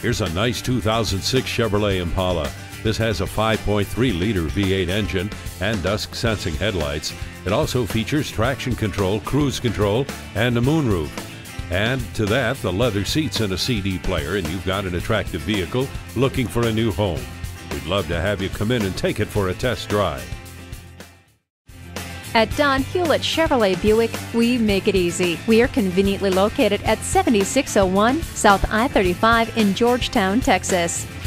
Here's a nice 2006 Chevrolet Impala. This has a 5.3-liter V8 engine and dusk-sensing headlights. It also features traction control, cruise control, and a moonroof. And to that, the leather seats and a CD player, and you've got an attractive vehicle looking for a new home. We'd love to have you come in and take it for a test drive. At Don Hewlett Chevrolet Buick, we make it easy. We are conveniently located at 7601 South I-35 in Georgetown, Texas.